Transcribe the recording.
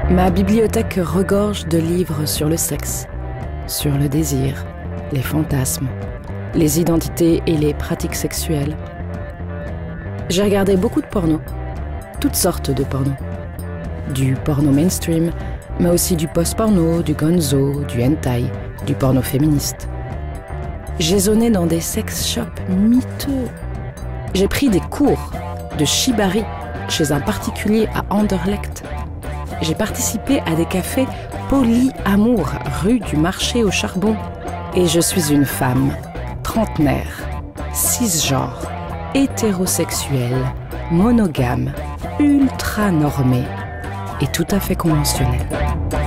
Ma bibliothèque regorge de livres sur le sexe, sur le désir, les fantasmes, les identités et les pratiques sexuelles. J'ai regardé beaucoup de porno, toutes sortes de porno. Du porno mainstream, mais aussi du post-porno, du gonzo, du hentai, du porno féministe. J'ai zoné dans des sex shops miteux. J'ai pris des cours de shibari chez un particulier à Anderlecht. J'ai participé à des cafés polyamour rue du Marché au Charbon. Et je suis une femme trentenaire, cisgenre, hétérosexuelle, monogame, ultra normée et tout à fait conventionnelle.